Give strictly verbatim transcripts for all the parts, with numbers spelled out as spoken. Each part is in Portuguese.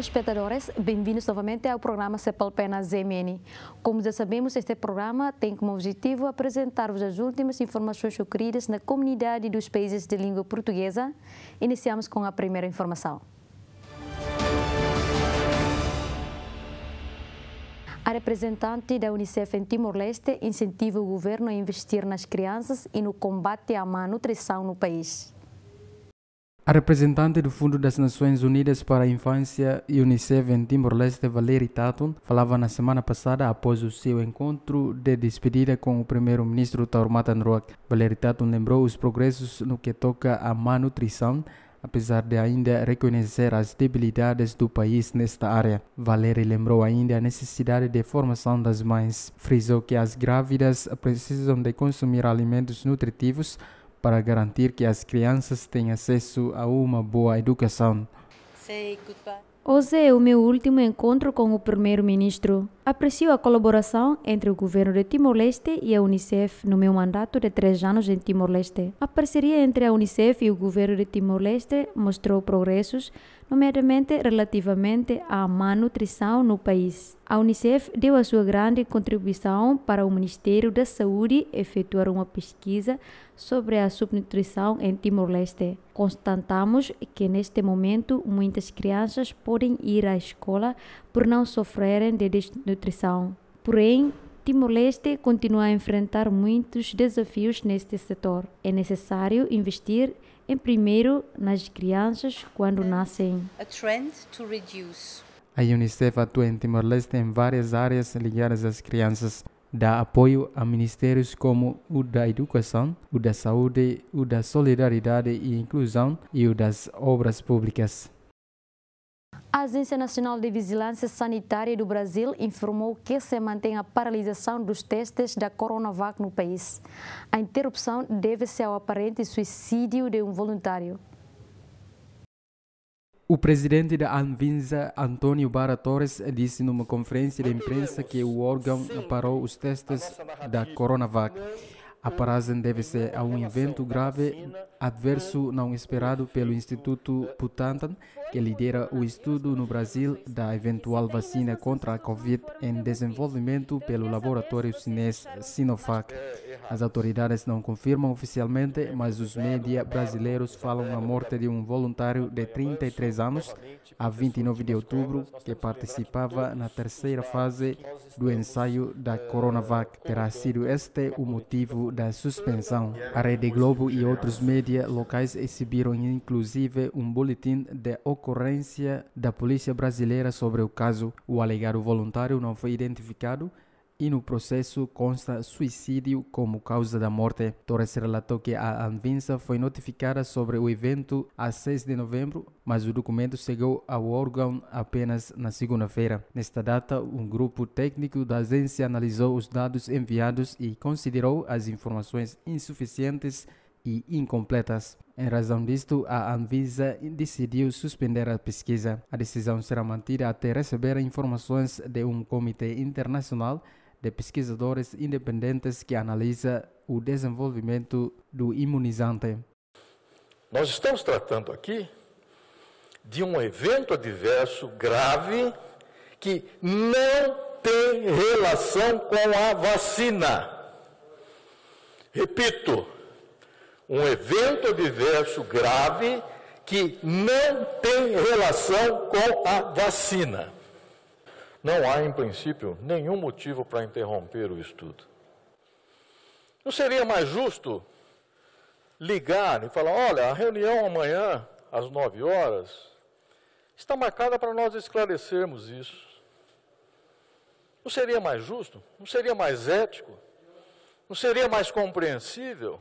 telespectadores, bem-vindos novamente ao programa Cepalpena Z M N. Como já sabemos, este programa tem como objetivo apresentar-vos as últimas informações ocorridas na comunidade dos países de língua portuguesa. Iniciamos com a primeira informação. A representante da Unicef em Timor-Leste incentiva o governo a investir nas crianças e no combate à má nutrição no país. A representante do Fundo das Nações Unidas para a Infância e Unicef em Timor-Leste, Valerie Tatun, falava na semana passada após o seu encontro de despedida com o primeiro-ministro Tauromata Nruak. Valerie Tatun lembrou os progressos no que toca à má nutrição, apesar de ainda reconhecer as debilidades do país nesta área. Valerie lembrou ainda a necessidade de formação das mães. Frisou que as grávidas precisam de consumir alimentos nutritivos para garantir que as crianças têm acesso a uma boa educação. Hoje é o meu último encontro com o primeiro-ministro. Aprecio a colaboração entre o governo de Timor-Leste e a Unicef no meu mandato de três anos em Timor-Leste. A parceria entre a Unicef e o governo de Timor-Leste mostrou progressos, nomeadamente relativamente à má nutrição no país. A Unicef deu a sua grande contribuição para o Ministério da Saúde efetuar uma pesquisa sobre a subnutrição em Timor-Leste. Constatamos que neste momento muitas crianças podem ir à escola por não sofrerem de desnutrição. Porém, Timor-Leste continua a enfrentar muitos desafios neste setor. É necessário investir em primeiro nas crianças quando nascem. A Unicef atua em Timor-Leste em várias áreas ligadas às crianças. Dá apoio a ministérios como o da Educação, o da Saúde, o da Solidariedade e Inclusão e o das Obras Públicas. A Agência Nacional de Vigilância Sanitária do Brasil informou que se mantém a paralisação dos testes da Coronavac no país. A interrupção deve-se ao aparente suicídio de um voluntário. O presidente da Anvisa, Antônio Barra Torres, disse numa conferência de imprensa que o órgão parou os testes da Coronavac. A paragem deve-se a um evento grave adverso não esperado pelo Instituto Butantan, que lidera o estudo no Brasil da eventual vacina contra a Covid em desenvolvimento pelo laboratório chinês Sinovac. As autoridades não confirmam oficialmente, mas os média brasileiros falam na morte de um voluntário de trinta e três anos, a vinte e nove de outubro, que participava na terceira fase do ensaio da Coronavac. Terá sido este o motivo da suspensão. A Rede Globo e outros média locais exibiram inclusive um boletim de ocorrência da polícia brasileira sobre o caso. O alegado voluntário não foi identificado e no processo consta suicídio como causa da morte. Torres relatou que a Anvisa foi notificada sobre o evento a seis de novembro, mas o documento chegou ao órgão apenas na segunda-feira. Nesta data, um grupo técnico da agência analisou os dados enviados e considerou as informações insuficientes e incompletas. Em razão disto, a Anvisa decidiu suspender a pesquisa. A decisão será mantida até receber informações de um comitê internacional de pesquisadores independentes que analisa o desenvolvimento do imunizante. Nós estamos tratando aqui de um evento adverso grave que não tem relação com a vacina. Repito, um evento adverso grave que não tem relação com a vacina. Não há, em princípio, nenhum motivo para interromper o estudo. Não seria mais justo ligar e falar, olha, a reunião amanhã, às nove horas, está marcada para nós esclarecermos isso. Não seria mais justo? Não seria mais ético? Não seria mais compreensível?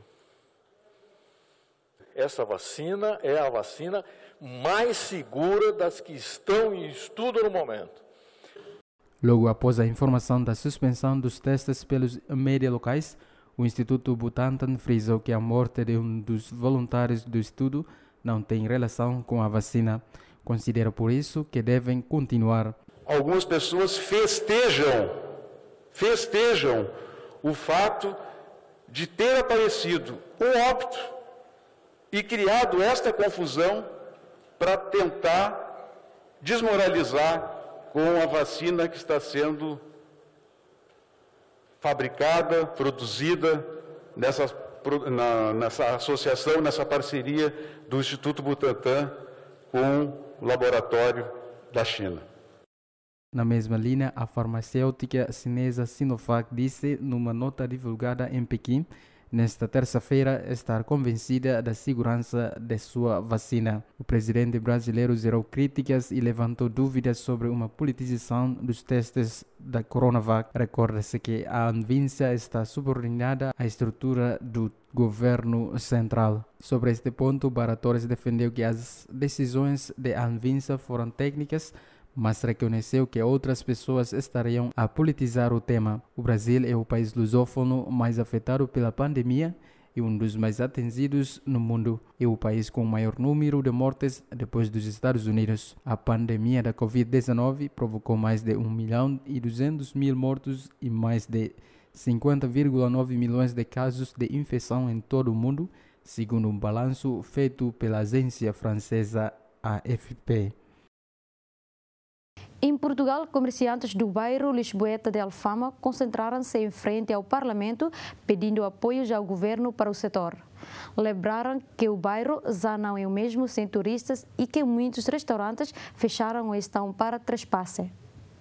Essa vacina é a vacina mais segura das que estão em estudo no momento. Logo após a informação da suspensão dos testes pelos média locais, o Instituto Butantan frisou que a morte de um dos voluntários do estudo não tem relação com a vacina. Considera por isso que devem continuar. Algumas pessoas festejam, festejam o fato de ter aparecido um óbito e criado esta confusão para tentar desmoralizar com a vacina que está sendo fabricada, produzida nessa, na, nessa associação, nessa parceria do Instituto Butantan com o laboratório da China. Na mesma linha, a farmacêutica chinesa Sinovac disse, numa nota divulgada em Pequim, nesta terça-feira, estar convencida da segurança de sua vacina. O presidente brasileiro zerou críticas e levantou dúvidas sobre uma politização dos testes da Coronavac. Recorda-se que a Anvisa está subordinada à estrutura do governo central. Sobre este ponto, Bara Torres defendeu que as decisões da Anvisa foram técnicas, mas reconheceu que outras pessoas estariam a politizar o tema. O Brasil é o país lusófono mais afetado pela pandemia e um dos mais atingidos no mundo. É o país com o maior número de mortes depois dos Estados Unidos. A pandemia da covid dezenove provocou mais de um milhão e duzentos mil mortos e mais de cinquenta vírgula nove milhões de casos de infecção em todo o mundo, segundo um balanço feito pela agência francesa A F P. Em Portugal, comerciantes do bairro Lisboeta de Alfama concentraram-se em frente ao Parlamento pedindo apoios ao governo para o setor. Lembraram que o bairro já não é o mesmo sem turistas e que muitos restaurantes fecharam ou estão para trespasse.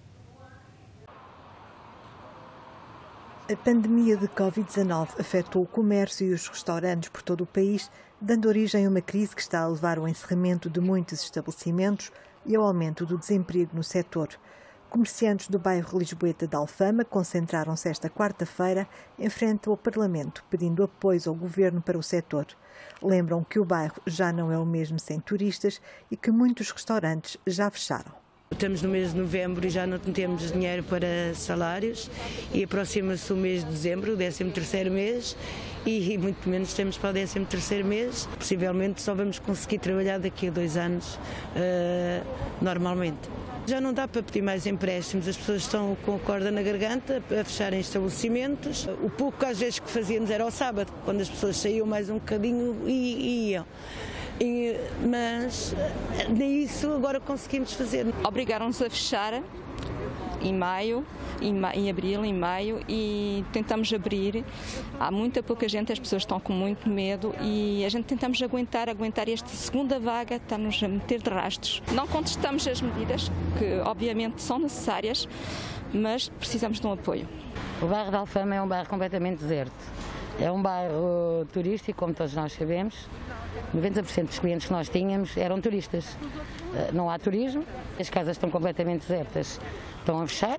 A pandemia de covid dezenove afetou o comércio e os restaurantes por todo o país, dando origem a uma crise que está a levar ao encerramento de muitos estabelecimentos e ao aumento do desemprego no setor. Comerciantes do bairro Lisboeta de Alfama concentraram-se esta quarta-feira em frente ao Parlamento, pedindo apoio ao governo para o setor. Lembram que o bairro já não é o mesmo sem turistas e que muitos restaurantes já fecharam. Estamos no mês de novembro e já não temos dinheiro para salários e aproxima-se o mês de dezembro, o décimo terceiro mês, e muito menos temos para o décimo terceiro mês. Possivelmente só vamos conseguir trabalhar daqui a dois anos uh, normalmente. Já não dá para pedir mais empréstimos, as pessoas estão com a corda na garganta a fecharem estabelecimentos. O pouco que às vezes que fazíamos era ao sábado, quando as pessoas saíam mais um bocadinho e, e iam. E, mas nem isso agora conseguimos fazer. Obrigaram-nos a fechar em maio, em, ma em abril, em maio, e tentamos abrir. Há muita pouca gente, as pessoas estão com muito medo e a gente tentamos aguentar, aguentar esta segunda vaga, estamos a meter de rastros. Não contestamos as medidas, que obviamente são necessárias, mas precisamos de um apoio. O bairro de Alfama é um bairro completamente deserto. É um bairro turístico, como todos nós sabemos. noventa por cento dos clientes que nós tínhamos eram turistas. Não há turismo, as casas estão completamente desertas, estão a fechar,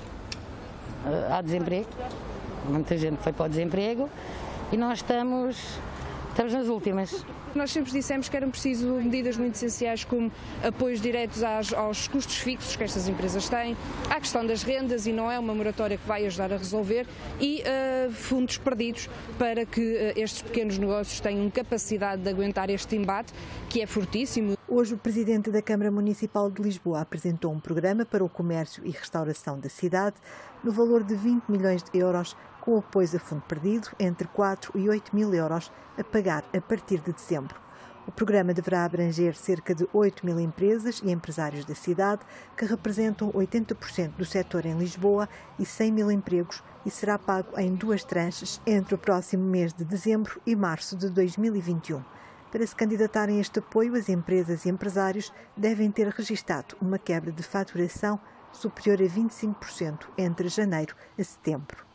há desemprego, muita gente foi para o desemprego e nós estamos, estamos nas últimas. Nós sempre dissemos que eram preciso medidas muito essenciais como apoios diretos aos, aos custos fixos que estas empresas têm, à questão das rendas, e não é uma moratória que vai ajudar a resolver, e uh, fundos perdidos para que uh, estes pequenos negócios tenham capacidade de aguentar este embate, que é fortíssimo. Hoje o Presidente da Câmara Municipal de Lisboa apresentou um programa para o comércio e restauração da cidade no valor de vinte milhões de euros, com apoio a fundo perdido entre quatro e oito mil euros a pagar a partir de dezembro. O programa deverá abranger cerca de oito mil empresas e empresários da cidade, que representam oitenta por cento do setor em Lisboa e cem mil empregos, e será pago em duas tranches entre o próximo mês de dezembro e março de dois mil e vinte e um. Para se candidatarem a este apoio, as empresas e empresários devem ter registado uma quebra de faturação superior a vinte e cinco por cento entre janeiro a setembro.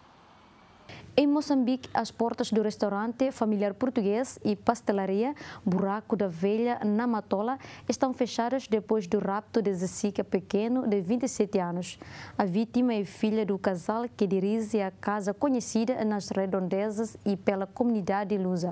Em Moçambique, as portas do restaurante familiar português e pastelaria Buraco da Velha, na Matola, estão fechadas depois do rapto de Zessica Pequeno, de vinte e sete anos. A vítima é filha do casal que dirige a casa conhecida nas redondezas e pela comunidade lusa.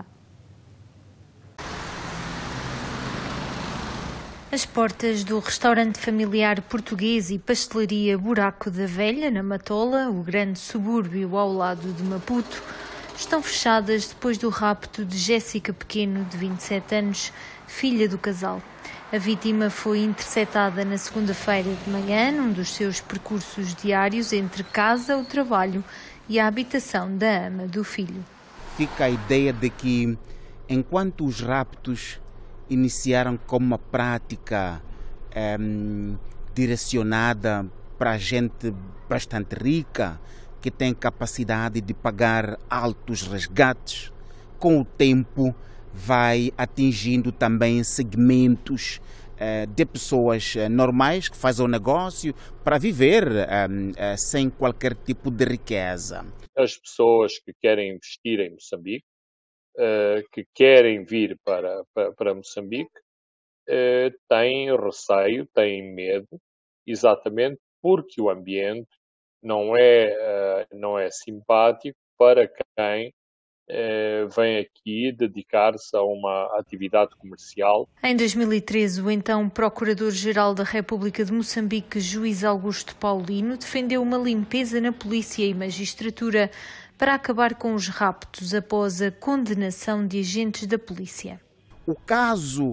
As portas do restaurante familiar português e pastelaria Buraco da Velha, na Matola, o grande subúrbio ao lado de Maputo, estão fechadas depois do rapto de Jéssica Pequeno, de vinte e sete anos, filha do casal. A vítima foi interceptada na segunda-feira de manhã, num dos seus percursos diários entre casa, o trabalho e a habitação da ama do filho. Fica a ideia de que, enquanto os raptos iniciaram como uma prática um, direcionada para gente bastante rica, que tem capacidade de pagar altos resgates. Com o tempo vai atingindo também segmentos uh, de pessoas uh, normais que fazem o negócio para viver um, uh, sem qualquer tipo de riqueza. As pessoas que querem investir em Moçambique, uh, que querem vir para, para, para Moçambique, uh, têm receio, têm medo, exatamente porque o ambiente não é, uh, não é simpático para quem uh, vem aqui dedicar-se a uma atividade comercial. Em dois mil e treze, o então Procurador-Geral da República de Moçambique, Juiz Augusto Paulino, defendeu uma limpeza na polícia e magistratura para acabar com os raptos após a condenação de agentes da polícia. O caso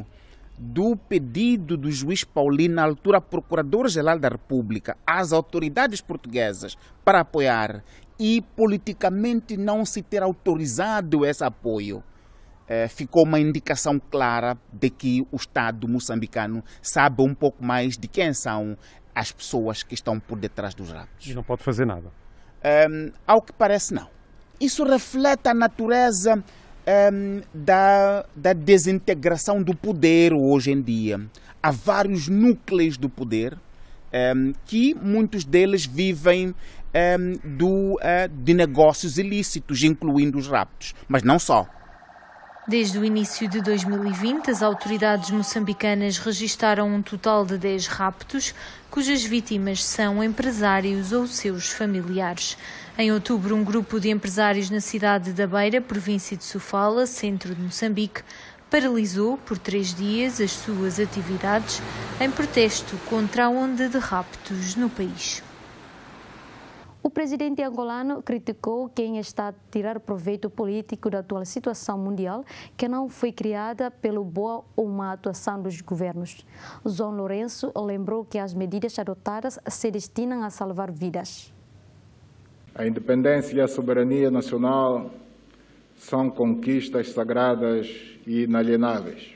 do pedido do juiz Paulino, na altura Procurador-Geral da República, às autoridades portuguesas para apoiar e politicamente não se ter autorizado esse apoio, eh, ficou uma indicação clara de que o Estado moçambicano sabe um pouco mais de quem são as pessoas que estão por detrás dos raptos. E não pode fazer nada? Um, ao que parece, não. Isso reflete a natureza Um, da, da desintegração do poder hoje em dia. Há vários núcleos do poder um, que muitos deles vivem um, do, uh, de negócios ilícitos, incluindo os raptos, mas não só. Desde o início de dois mil e vinte, as autoridades moçambicanas registaram um total de dez raptos, cujas vítimas são empresários ou seus familiares. Em outubro, um grupo de empresários na cidade da Beira, província de Sofala, centro de Moçambique, paralisou por três dias as suas atividades em protesto contra a onda de raptos no país. O presidente angolano criticou quem está a tirar proveito político da atual situação mundial, que não foi criada pela boa ou má atuação dos governos. João Lourenço lembrou que as medidas adotadas se destinam a salvar vidas. A independência e a soberania nacional são conquistas sagradas e inalienáveis.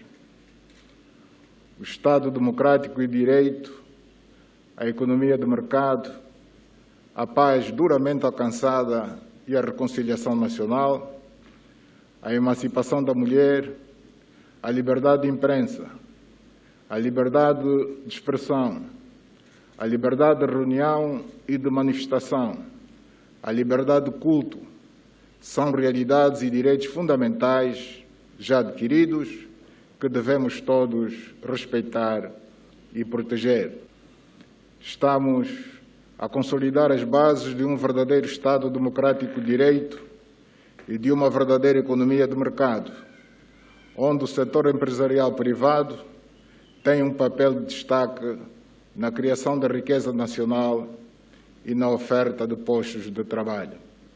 O Estado democrático e direito, a economia de mercado, a paz duramente alcançada e a reconciliação nacional, a emancipação da mulher, a liberdade de imprensa, a liberdade de expressão, a liberdade de reunião e de manifestação, a liberdade de culto, são realidades e direitos fundamentais já adquiridos que devemos todos respeitar e proteger. Estamos a consolidar as bases de um verdadeiro Estado democrático de direito e de uma verdadeira economia de mercado, onde o setor empresarial privado tem um papel de destaque na criação da riqueza nacional e na oferta de postos de trabalho.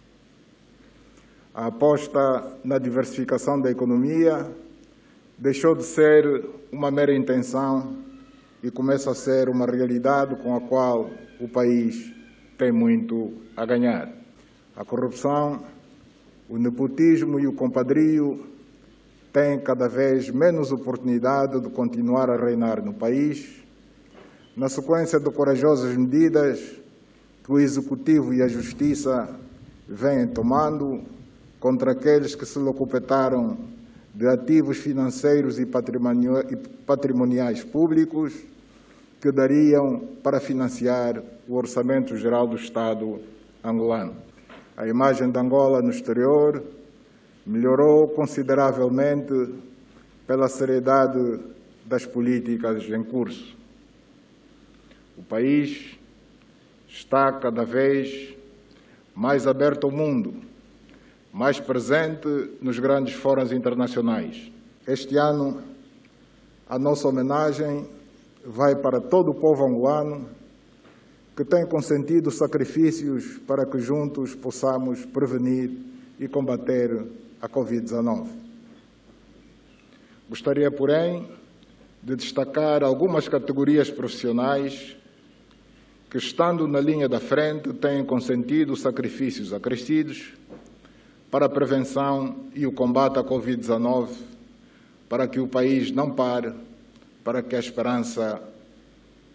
A aposta na diversificação da economia deixou de ser uma mera intenção e começa a ser uma realidade com a qual o país tem muito a ganhar. A corrupção, o nepotismo e o compadrio têm cada vez menos oportunidade de continuar a reinar no país, na sequência de corajosas medidas que o Executivo e a Justiça vêm tomando contra aqueles que se locupetaram de ativos financeiros e patrimoniais públicos que dariam para financiar o Orçamento Geral do Estado angolano. A imagem de Angola no exterior melhorou consideravelmente pela seriedade das políticas em curso. O país está cada vez mais aberto ao mundo, mais presente nos grandes fóruns internacionais. Este ano, a nossa homenagem vai para todo o povo angolano que tem consentido sacrifícios para que juntos possamos prevenir e combater a Covid dezenove. Gostaria, porém, de destacar algumas categorias profissionais que, estando na linha da frente, têm consentido sacrifícios acrescidos para a prevenção e o combate à Covid dezenove, para que o país não pare, para que a esperança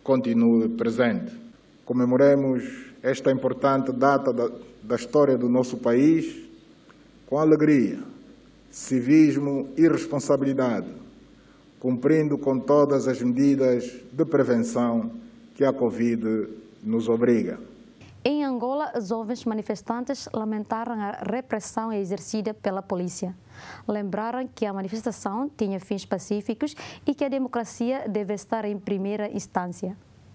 continue presente. Comemoremos esta importante data da, da história do nosso país com alegria, civismo e responsabilidade, cumprindo com todas as medidas de prevenção que a Covid nos obriga. Em Angola, os jovens manifestantes lamentaram a repressão exercida pela polícia. Lembraram que a manifestação tinha fins pacíficos e que a democracia deve estar em primeira instância.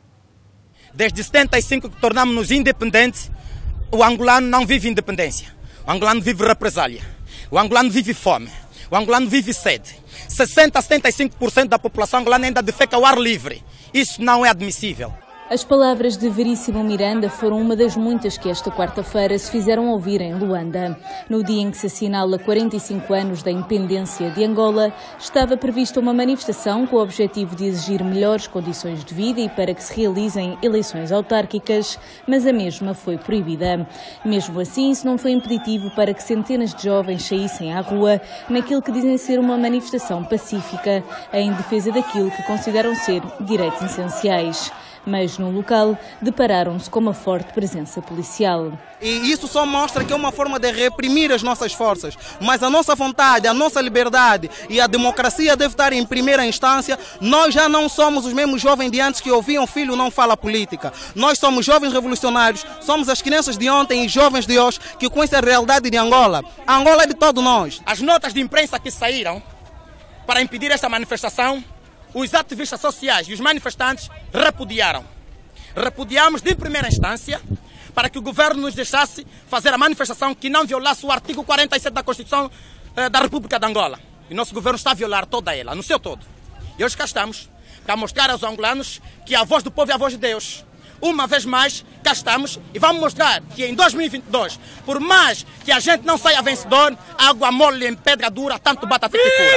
Desde setenta e cinco que tornamos-nos independentes, o angolano não vive independência. O angolano vive represália. O angolano vive fome. O angolano vive sede. sessenta a setenta e cinco por cento da população angolana ainda defeca ao ar livre. Isso não é admissível. As palavras de Veríssimo Miranda foram uma das muitas que esta quarta-feira se fizeram ouvir em Luanda. No dia em que se assinala quarenta e cinco anos da independência de Angola, estava prevista uma manifestação com o objetivo de exigir melhores condições de vida e para que se realizem eleições autárquicas, mas a mesma foi proibida. Mesmo assim, isso não foi impeditivo para que centenas de jovens saíssem à rua naquilo que dizem ser uma manifestação pacífica em defesa daquilo que consideram ser direitos essenciais. Mas no local depararam-se com uma forte presença policial. E isso só mostra que é uma forma de reprimir as nossas forças. Mas a nossa vontade, a nossa liberdade e a democracia deve estar em primeira instância. Nós já não somos os mesmos jovens de antes que ouviam filho não fala política. Nós somos jovens revolucionários, somos as crianças de ontem e jovens de hoje que conhecem a realidade de Angola. A Angola é de todos nós. As notas de imprensa que saíram para impedir esta manifestação, os ativistas sociais e os manifestantes repudiaram. Repudiamos de primeira instância para que o governo nos deixasse fazer a manifestação que não violasse o artigo quarenta e sete da Constituição eh, da República de Angola. E nosso governo está a violar toda ela, no seu todo. E hoje cá estamos para mostrar aos angolanos que a voz do povo é a voz de Deus. Uma vez mais, cá estamos e vamos mostrar que em dois mil e vinte e dois, por mais que a gente não saia vencedor, água mole em pedra dura, tanto bata até que fura.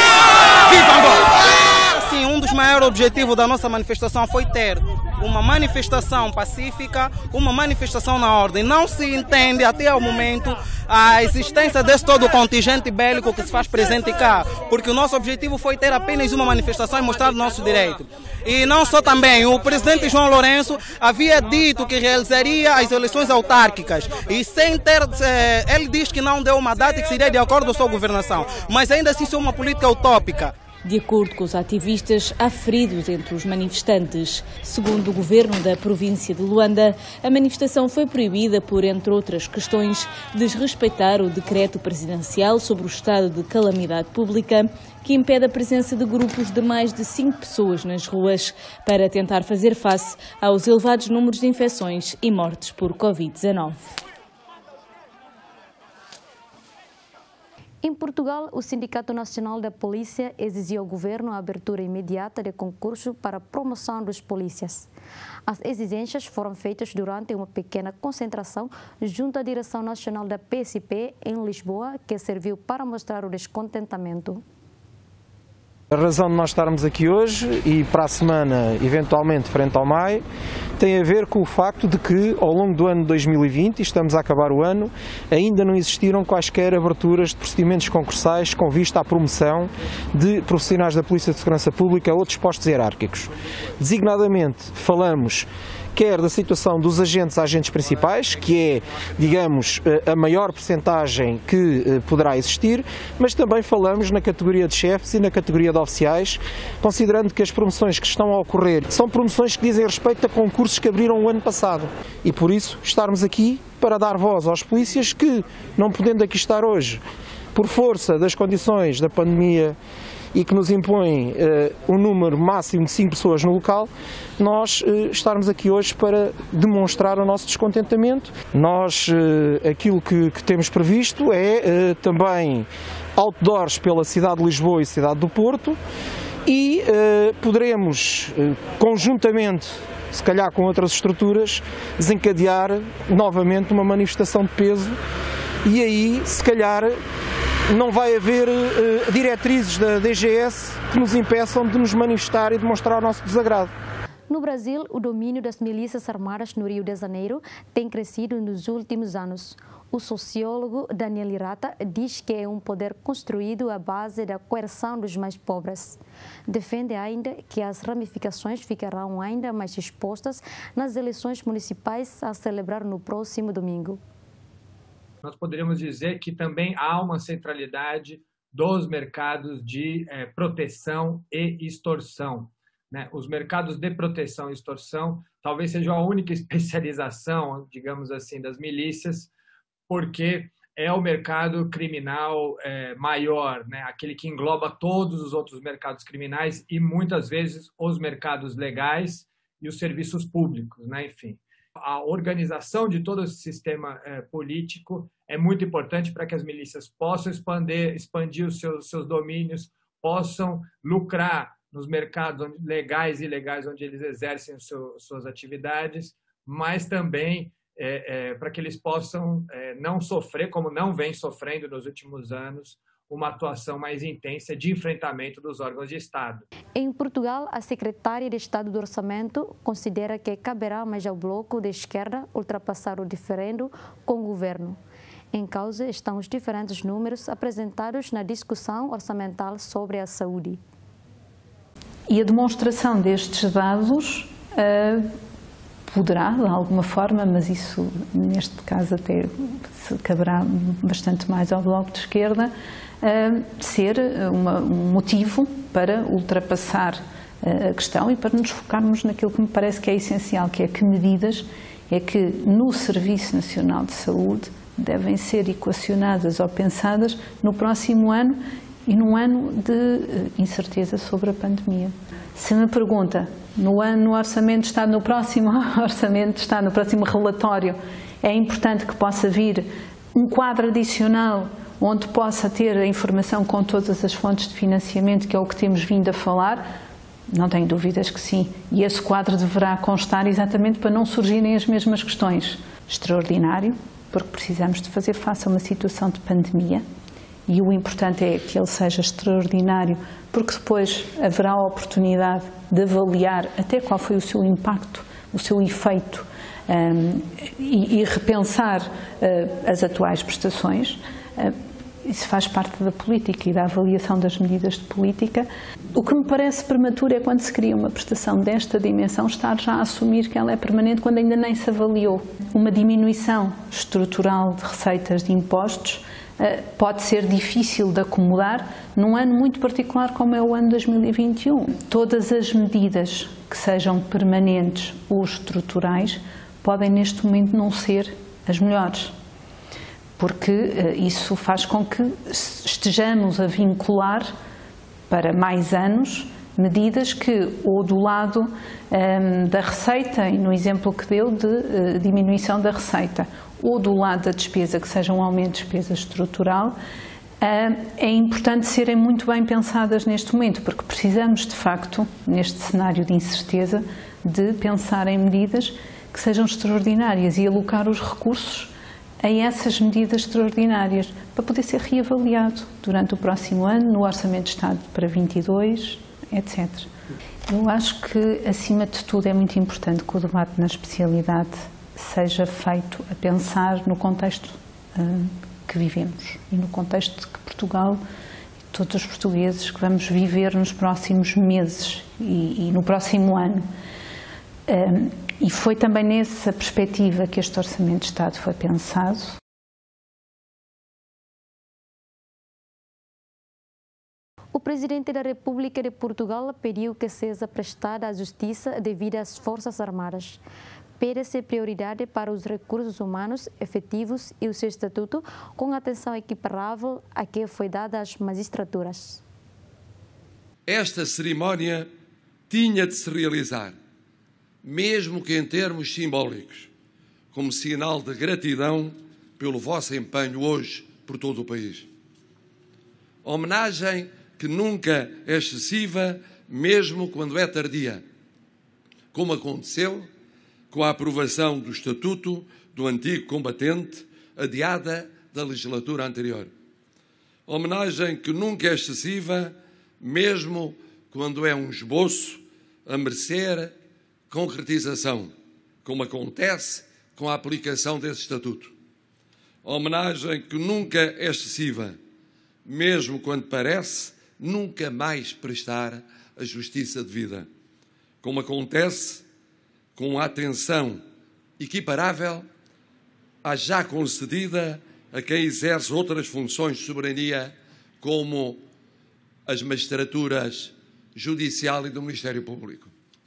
Viva! Viva Angola! Sim, um dos maiores objetivos da nossa manifestação foi ter uma manifestação pacífica, uma manifestação na ordem. Não se entende até ao momento a existência desse todo o contingente bélico que se faz presente cá, porque o nosso objetivo foi ter apenas uma manifestação e mostrar o nosso direito. E não só também, o presidente João Lourenço havia dito que realizaria as eleições autárquicas e sem ter, ele diz que não deu uma data e que seria de acordo com a sua governação, mas ainda assim isso é uma política utópica. De acordo com os ativistas, há feridos entre os manifestantes. Segundo o governo da província de Luanda, a manifestação foi proibida por, entre outras questões, desrespeitar o decreto presidencial sobre o estado de calamidade pública, que impede a presença de grupos de mais de cinco pessoas nas ruas para tentar fazer face aos elevados números de infecções e mortes por covid dezenove. Em Portugal, o Sindicato Nacional da Polícia exigiu ao governo a abertura imediata de concurso para a promoção dos polícias. As exigências foram feitas durante uma pequena concentração junto à Direção Nacional da P S P em Lisboa, que serviu para mostrar o descontentamento. A razão de nós estarmos aqui hoje e para a semana, eventualmente, frente ao M A I, tem a ver com o facto de que, ao longo do ano dois mil e vinte, e estamos a acabar o ano, ainda não existiram quaisquer aberturas de procedimentos concursais com vista à promoção de profissionais da Polícia de Segurança Pública a outros postos hierárquicos. Designadamente, falamos quer da situação dos agentes a agentes principais, que é, digamos, a maior percentagem que poderá existir, mas também falamos na categoria de chefes e na categoria de oficiais, considerando que as promoções que estão a ocorrer são promoções que dizem respeito a concursos que abriram o ano passado. E por isso estarmos aqui para dar voz aos polícias que, não podendo aqui estar hoje, por força das condições da pandemia e que nos impõe uh, um número máximo de cinco pessoas no local, nós uh, estarmos aqui hoje para demonstrar o nosso descontentamento. Nós, uh, aquilo que, que temos previsto é uh, também outdoors pela cidade de Lisboa e cidade do Porto e uh, poderemos, uh, conjuntamente, se calhar com outras estruturas, desencadear novamente uma manifestação de peso e aí, se calhar, não vai haver uh, diretrizes da D G S que nos impeçam de nos manifestar e demonstrar o nosso desagrado. No Brasil, o domínio das milícias armadas no Rio de Janeiro tem crescido nos últimos anos. O sociólogo Daniel Irata diz que é um poder construído à base da coerção dos mais pobres. Defende ainda que as ramificações ficarão ainda mais expostas nas eleições municipais a celebrar no próximo domingo. Nós poderíamos dizer que também há uma centralidade dos mercados de eh, proteção e extorsão. Né? Os mercados de proteção e extorsão talvez seja a única especialização, digamos assim, das milícias, porque é o mercado criminal é, maior, né? Aquele que engloba todos os outros mercados criminais e muitas vezes os mercados legais e os serviços públicos, né? Enfim, a organização de todo esse sistema é, político é muito importante para que as milícias possam expandir, expandir os seus, seus domínios, possam lucrar nos mercados legais e ilegais onde eles exercem o seu, suas atividades, mas também É, é, para que eles possam é, não sofrer, como não vem sofrendo nos últimos anos, uma atuação mais intensa de enfrentamento dos órgãos de Estado. Em Portugal, a secretária de Estado do Orçamento considera que caberá mais ao bloco de esquerda ultrapassar o diferendo com o governo. Em causa estão os diferentes números apresentados na discussão orçamental sobre a saúde. E a demonstração destes dados uh... poderá, de alguma forma, mas isso, neste caso, até caberá bastante mais ao Bloco de Esquerda, ser uma, um motivo para ultrapassar a questão e para nos focarmos naquilo que me parece que é essencial, que é que medidas é que no Serviço Nacional de Saúde devem ser equacionadas ou pensadas no próximo ano e num ano de incerteza sobre a pandemia. Se me pergunta, no ano no Orçamento de Estado, no próximo Orçamento de Estado, no próximo relatório, é importante que possa vir um quadro adicional onde possa ter a informação com todas as fontes de financiamento, que é o que temos vindo a falar? Não tenho dúvidas que sim. E esse quadro deverá constar exatamente para não surgirem as mesmas questões. Extraordinário, porque precisamos de fazer face a uma situação de pandemia. E o importante é que ele seja extraordinário, porque depois haverá a oportunidade de avaliar até qual foi o seu impacto, o seu efeito, um, e, e repensar uh, as atuais prestações. Uh, isso faz parte da política e da avaliação das medidas de política. O que me parece prematuro é quando se cria uma prestação desta dimensão, estar já a assumir que ela é permanente quando ainda nem se avaliou. Uma diminuição estrutural de receitas de impostos pode ser difícil de acomodar num ano muito particular como é o ano dois mil e vinte e um. Todas as medidas que sejam permanentes ou estruturais podem neste momento não ser as melhores, porque isso faz com que estejamos a vincular para mais anos medidas que, ou do lado um, da receita, e no exemplo que deu de uh, diminuição da receita, ou do lado da despesa, que seja um aumento de despesa estrutural, é importante serem muito bem pensadas neste momento, porque precisamos, de facto, neste cenário de incerteza, de pensar em medidas que sejam extraordinárias e alocar os recursos a essas medidas extraordinárias, para poder ser reavaliado durante o próximo ano, no Orçamento de Estado para vinte e dois, etcétera. Eu acho que, acima de tudo, é muito importante que o debate na especialidade seja feito a pensar no contexto uh, que vivemos e no contexto que Portugal e todos os portugueses que vamos viver nos próximos meses e, e no próximo ano. Um, e foi também nessa perspectiva que este Orçamento de Estado foi pensado. O Presidente da República de Portugal pediu que seja prestada à Justiça devido às Forças Armadas. Pede-se prioridade para os recursos humanos efetivos e o seu estatuto, com atenção equiparável a que foi dada às magistraturas. Esta cerimónia tinha de se realizar, mesmo que em termos simbólicos, como sinal de gratidão pelo vosso empenho hoje por todo o país. Homenagem que nunca é excessiva, mesmo quando é tardia, como aconteceu com a aprovação do Estatuto do antigo combatente, adiada da legislatura anterior. Homenagem que nunca é excessiva, mesmo quando é um esboço a merecer concretização, como acontece com a aplicação desse Estatuto. Homenagem que nunca é excessiva, mesmo quando parece nunca mais prestar a justiça devida, como acontece com a atenção equiparável à já concedida a quem exerce outras funções de soberania, como as magistraturas judicial e do Ministério Público.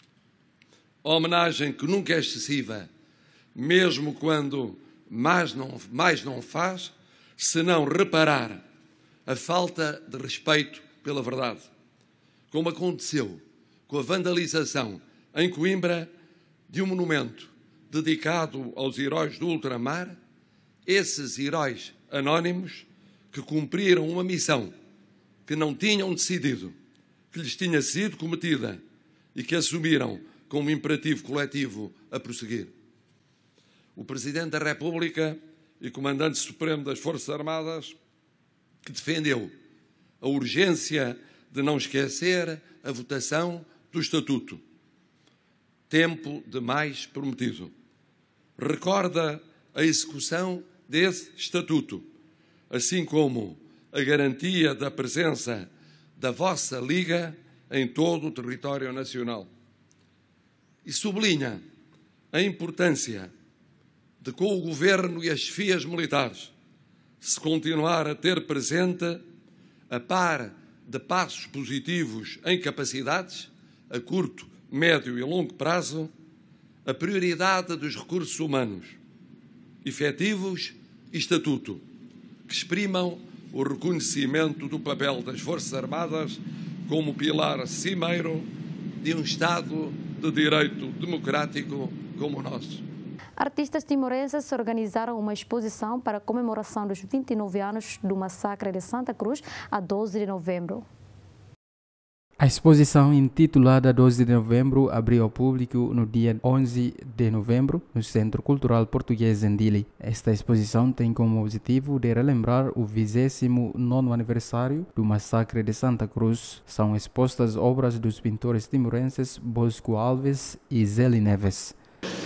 Homenagem que nunca é excessiva, mesmo quando mais não, mais não faz, senão reparar a falta de respeito pela verdade, como aconteceu com a vandalização em Coimbra de um monumento dedicado aos heróis do ultramar, esses heróis anónimos que cumpriram uma missão que não tinham decidido, que lhes tinha sido cometida e que assumiram como imperativo coletivo a prosseguir. O Presidente da República e Comandante Supremo das Forças Armadas, que defendeu a urgência de não esquecer a votação do Estatuto. Tempo demais prometido. Recorda a execução desse Estatuto, assim como a garantia da presença da vossa Liga em todo o território nacional. E sublinha a importância de, com o Governo e as chefias militares, se continuar a ter presente, a par de passos positivos em capacidades, a curto, médio e longo prazo, a prioridade dos recursos humanos, efetivos e estatuto, que exprimam o reconhecimento do papel das Forças Armadas como pilar cimeiro de um Estado de direito democrático como o nosso. Artistas timorenses organizaram uma exposição para a comemoração dos vinte e nove anos do massacre de Santa Cruz, a doze de novembro. A exposição, intitulada doze de novembro, abriu ao público no dia onze de novembro, no Centro Cultural Português em Dili. Esta exposição tem como objetivo de relembrar o vigésimo nono aniversário do massacre de Santa Cruz. São expostas obras dos pintores timorenses Bosco Alves e Zeli Neves.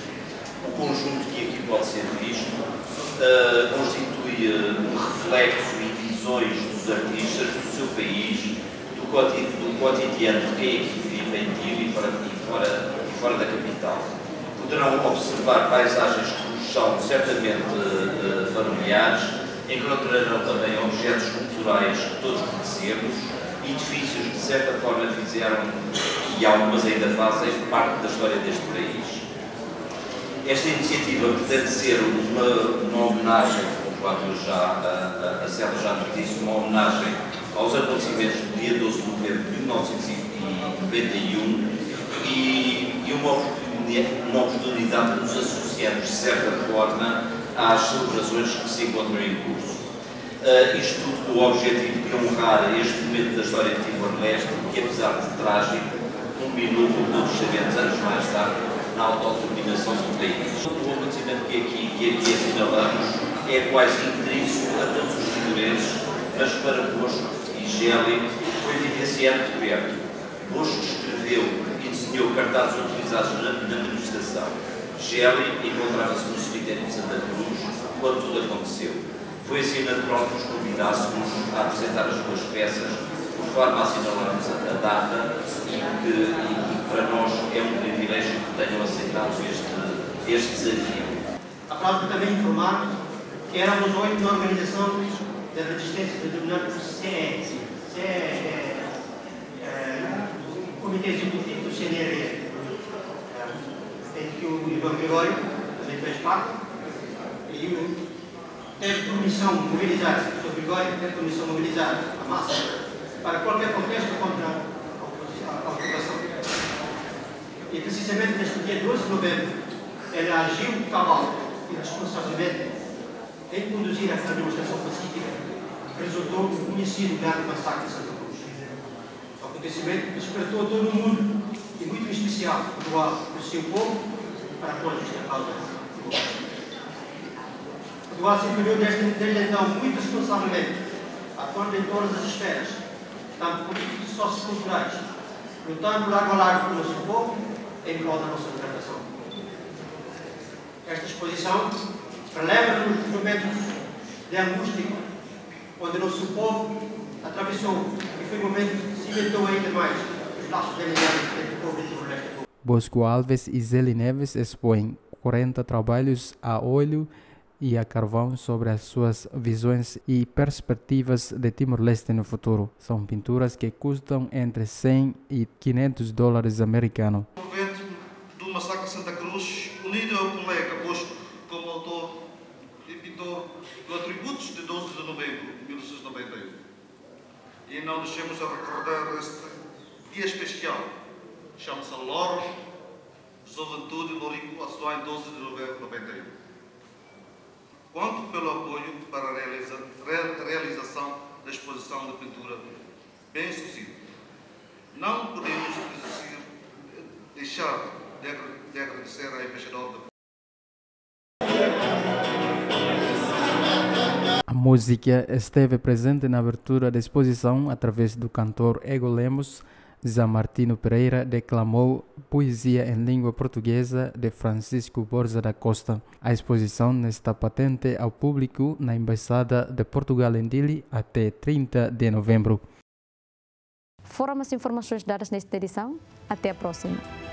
O conjunto que aqui pode ser visto uh, constitui uh, um reflexo e visões dos artistas do seu país, do, cotid do cotidiano de quem aqui vive em Dili e fora, e, fora, e fora da capital. Poderão observar paisagens que nos são certamente uh, familiares, encontrarão também objetos culturais que todos conhecemos, edifícios que de certa forma fizeram, e algumas ainda fazem, parte da história deste país. Esta iniciativa pretende ser uma, uma homenagem, conforme já, a, a, a Célia já nos disse, uma homenagem aos acontecimentos do dia doze de novembro de mil novecentos e noventa e um e, e uma, oportunidade, uma oportunidade de nos associarmos, de certa forma, às celebrações que se encontram em curso. Uh, isto tudo com o objetivo de honrar este momento da história de Timor-Leste, que, apesar de trágico, culminou, como todos sabemos, anos mais tarde, na autodeterminação do país. O acontecimento que aqui, que aqui assinalamos é quase intrínseco a todos os timorenses, mas para Bosco e Geli foi vivenciado de perto. Bosco escreveu e desenhou cartazes utilizados na, na manifestação. Geli encontrava-se no cemitério de Santa Cruz quando tudo aconteceu. Foi assim natural que nos convidássemos a apresentar as duas peças, por forma a assinalarmos a data e que, e, para nós é um privilégio que tenham aceitado este, este desafio. A prática também informar que éramos oito na organização da resistência denominada por C E. C E é, é o Comitê Executivo do C N R E, em que o Ivan Gregório também fez parte, e teve permissão de mobilizar, o senhor Gregório teve permissão de mobilizar a massa para qualquer contexto contra a ocupação. E precisamente neste dia doze de novembro, ele agiu cabal e responsavelmente em conduzir essa demonstração pacífica que resultou no conhecido grande massacre de Santa Cruz. O acontecimento que despertou todo o mundo, e muito em especial o seu povo, para pôr esta causa. Portugal se empenhou desde, desde então muito responsavelmente, atuando em todas as esferas, tanto políticos e socioculturais, lutando largo a largo pelo nosso povo, em prol da nossa libertação. Esta exposição relembra-nos os momentos de angústia, onde nosso povo atravessou e foi um momento que cimentou ainda mais os laços de amizade entre o povo de Timor-Leste. Bosco Alves e Zeli Neves expõem quarenta trabalhos a óleo e a carvão sobre as suas visões e perspectivas de Timor-Leste no futuro. São pinturas que custam entre cem e quinhentos dólares americanos. O evento do Massacre Santa Cruz, unido ao colega posto como autor e pintor do Atributos de doze de novembro de mil novecentos e noventa e um. E não deixemos de recordar este dia especial. Chama-se Loro, Juventude Lorico Açoá em doze de novembro de noventa e um. Quanto pelo apoio para a realiza, realização da exposição de pintura bem sucedida. Não podemos desistir, deixar de, de agradecer à embaixadora da... A música esteve presente na abertura da exposição através do cantor Ego Lemos. Zé Martino Pereira declamou poesia em língua portuguesa de Francisco Borza da Costa. A exposição está patente ao público na Embaixada de Portugal em Dili até trinta de novembro. Foram as informações dadas nesta edição. Até a próxima.